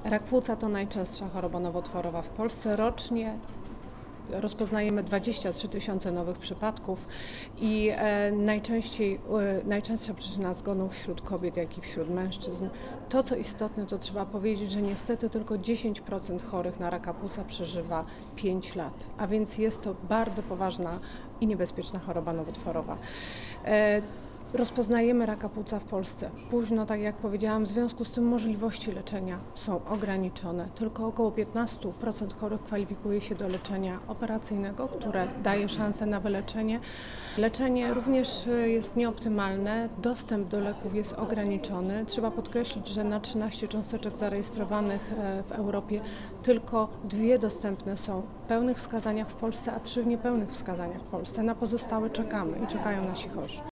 Rak płuca to najczęstsza choroba nowotworowa w Polsce. Rocznie rozpoznajemy 23 tysiące nowych przypadków i najczęstsza przyczyna zgonów wśród kobiet, jak i wśród mężczyzn. To, co istotne, to trzeba powiedzieć, że niestety tylko 10% chorych na raka płuca przeżywa 5 lat, a więc jest to bardzo poważna i niebezpieczna choroba nowotworowa. Rozpoznajemy raka płuca w Polsce późno, tak jak powiedziałam, w związku z tym możliwości leczenia są ograniczone. Tylko około 15% chorych kwalifikuje się do leczenia operacyjnego, które daje szansę na wyleczenie. Leczenie również jest nieoptymalne, dostęp do leków jest ograniczony. Trzeba podkreślić, że na 13 cząsteczek zarejestrowanych w Europie tylko 2 dostępne są w pełnych wskazaniach w Polsce, a 3 w niepełnych wskazaniach w Polsce. Na pozostałe czekamy i czekają nasi chorzy.